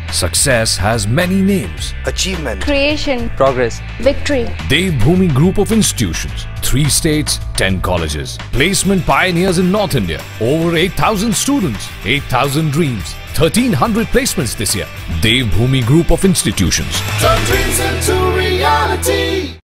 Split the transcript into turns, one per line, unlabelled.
Success has many names.
Achievement,
creation,
progress,
victory.
Devbhoomi Group of Institutions, 3 states, 10 colleges. Placement pioneers in North India. Over 8,000 students, 8,000 dreams. 1,300 placements this year. Devbhoomi Group of Institutions.
Turn dreams into reality.